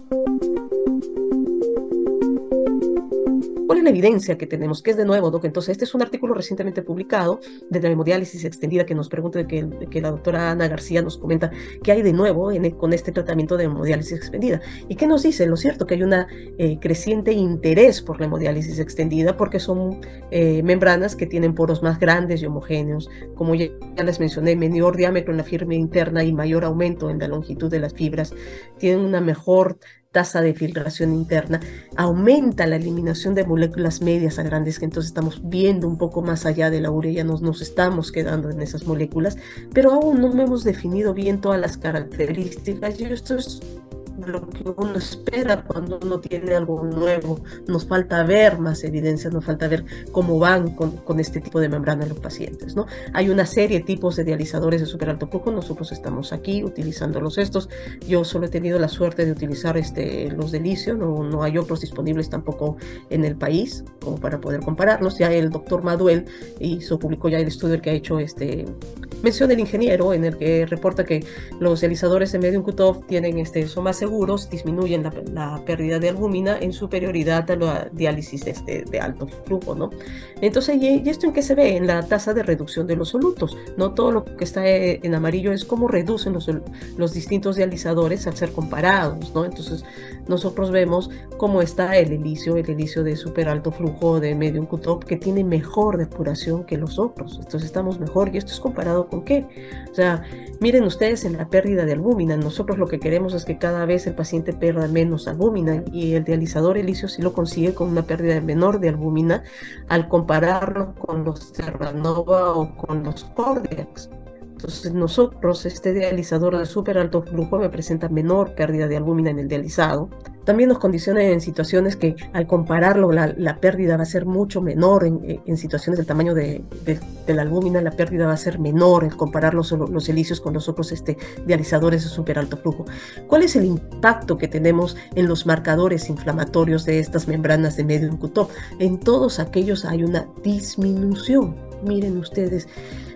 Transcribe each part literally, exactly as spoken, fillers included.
¿Cuál es la evidencia que tenemos? ¿Qué es de nuevo, Doc? Entonces, este es un artículo recientemente publicado de la hemodiálisis extendida que nos pregunta, que, que la doctora Ana García nos comenta qué hay de nuevo en, con este tratamiento de hemodiálisis extendida. ¿Y qué nos dice? Lo cierto que hay un eh, creciente interés por la hemodiálisis extendida porque son eh, membranas que tienen poros más grandes y homogéneos. Como ya, ya les mencioné, menor diámetro en la fibra interna y mayor aumento en la longitud de las fibras. Tienen una mejor tasa de filtración interna, aumenta la eliminación de moléculas medias a grandes, que entonces estamos viendo un poco más allá de la urea, nos, nos estamos quedando en esas moléculas, pero aún no hemos definido bien todas las características, y esto es lo que uno espera cuando uno tiene algo nuevo. Nos falta ver más evidencia, nos falta ver cómo van con, con este tipo de membrana los pacientes, ¿no? Hay una serie de tipos de dializadores de súper alto flujo, nosotros estamos aquí utilizándolos estos. Yo solo he tenido la suerte de utilizar este, los de licio, no, no hay otros disponibles tampoco en el país como para poder compararlos. Ya el doctor Maduel hizo, publicó ya el estudio que ha hecho este, menciona el ingeniero, en el que reporta que los dializadores de medium cutoff tienen este, son más seguros, disminuyen la, la pérdida de albúmina en superioridad a la diálisis este, de alto flujo, ¿no? Entonces, ¿y, ¿y esto en qué se ve? En la tasa de reducción de los solutos, ¿no? Todo lo que está en amarillo es cómo reducen los, los distintos dializadores al ser comparados, ¿no? Entonces, nosotros vemos cómo está el helicio, el helicio de super alto flujo de medium cutoff, que tiene mejor depuración que los otros. Entonces, estamos mejor, y esto es comparado ¿con qué? O sea, miren ustedes en la pérdida de albúmina, nosotros lo que queremos es que cada vez el paciente pierda menos albúmina, y el dializador helicio sí lo consigue con una pérdida menor de albúmina al compararlo con los Terranova o con los Cordiax. Entonces nosotros, este dializador de súper alto flujo me presenta menor pérdida de albúmina en el dializado. También nos condiciona en situaciones que al compararlo la, la pérdida va a ser mucho menor, en, en situaciones del tamaño de, de, de la albúmina la pérdida va a ser menor al comparar los, los helicios con los otros este, dializadores de súper alto flujo. ¿Cuál es el impacto que tenemos en los marcadores inflamatorios de estas membranas de medium cutoff? En todos aquellos hay una disminución. Miren ustedes,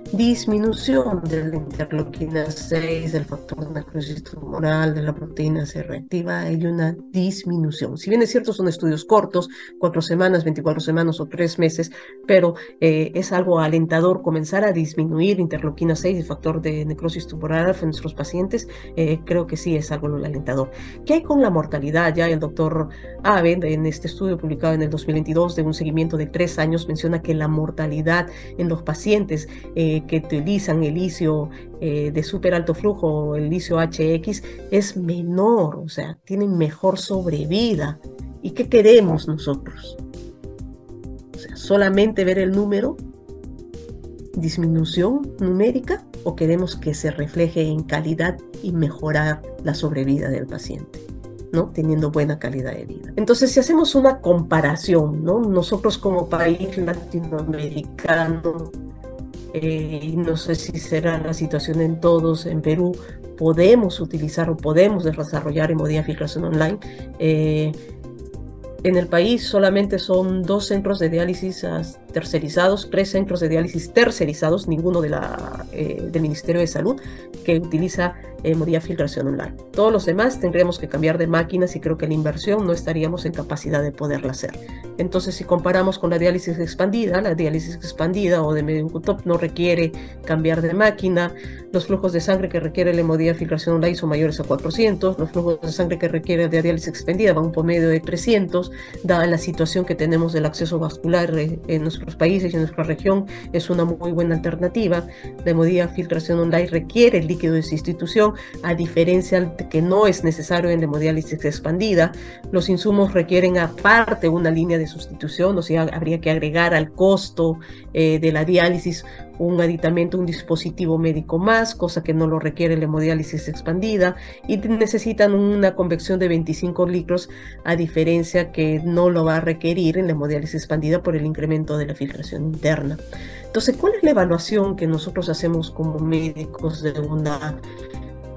disminución de la interleuquina seis, del factor de necrosis tumoral, de la proteína C reactiva, hay una disminución. Si bien es cierto, son estudios cortos, cuatro semanas, veinticuatro semanas o tres meses, pero eh, es algo alentador comenzar a disminuir interleuquina seis, el factor de necrosis tumoral en nuestros pacientes. Eh, creo que sí es algo alentador. ¿Qué hay con la mortalidad? Ya el doctor Abe, en este estudio publicado en el dos mil veintidós de un seguimiento de tres años, menciona que la mortalidad en los pacientes eh, que utilizan el licio eh, de súper alto flujo, el licio H X, es menor, o sea, tienen mejor sobrevida. ¿Y qué queremos nosotros? O sea, ¿solamente ver el número? ¿Disminución numérica? ¿O queremos que se refleje en calidad y mejorar la sobrevida del paciente, ¿no? Teniendo buena calidad de vida. Entonces, si hacemos una comparación, ¿no? Nosotros como país latinoamericano, Eh, no sé si será la situación en todos, en Perú, podemos utilizar o podemos desarrollar hemodiafiltración online. Eh, en el país solamente son dos centros de diálisis tercerizados, tres centros de diálisis tercerizados, ninguno de la, eh, del Ministerio de Salud, que utiliza hemodiafiltración online. Todos los demás tendríamos que cambiar de máquinas, y creo que la inversión no estaríamos en capacidad de poderla hacer. Entonces, si comparamos con la diálisis expandida, la diálisis expandida o de medium cutoff no requiere cambiar de máquina. Los flujos de sangre que requiere la hemodiafiltración online son mayores a cuatrocientos, los flujos de sangre que requiere la diálisis expandida van a un promedio de trescientos. Dada la situación que tenemos del acceso vascular en nuestros países y en nuestra región, es una muy buena alternativa. La hemodiafiltración online requiere el líquido de sustitución, a diferencia de que no es necesario en la hemodiálisis expandida. Los insumos requieren aparte una línea de sustitución, o sea, habría que agregar al costo eh, de la diálisis un aditamento, un dispositivo médico más, cosa que no lo requiere la hemodiálisis expandida, y necesitan una convección de veinticinco litros, a diferencia que no lo va a requerir en la hemodiálisis expandida por el incremento de la filtración interna. Entonces, ¿cuál es la evaluación que nosotros hacemos como médicos de una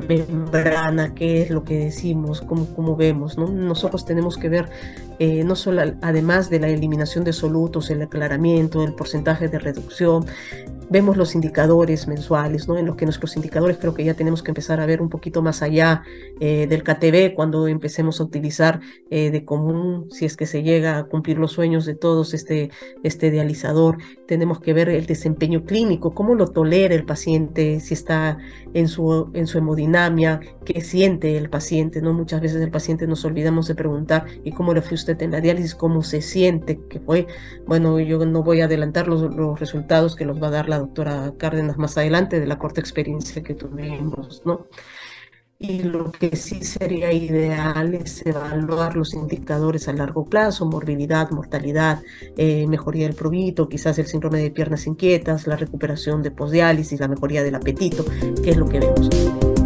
membrana, qué es lo que decimos, cómo, cómo vemos, ¿no? Nosotros tenemos que ver, eh, no solo al- además de la eliminación de solutos, el aclaramiento, el porcentaje de reducción, vemos los indicadores mensuales, ¿no? En los que nuestros indicadores creo que ya tenemos que empezar a ver un poquito más allá eh, del K T B cuando empecemos a utilizar eh, de común, si es que se llega a cumplir los sueños de todos, este, este dializador. Tenemos que ver el desempeño clínico, cómo lo tolera el paciente, si está en su, en su hemodinamia, qué siente el paciente, ¿no? Muchas veces el paciente nos olvidamos de preguntar, ¿y cómo le fue usted en la diálisis? ¿Cómo se siente? ¿Qué fue? Bueno, yo no voy a adelantar los, los resultados que los va a dar la doctora Cárdenas más adelante de la corta experiencia que tuvimos, ¿no? Y lo que sí sería ideal es evaluar los indicadores a largo plazo, morbilidad, mortalidad, eh, mejoría del prurito, quizás el síndrome de piernas inquietas, la recuperación de posdiálisis, la mejoría del apetito, que es lo que vemos.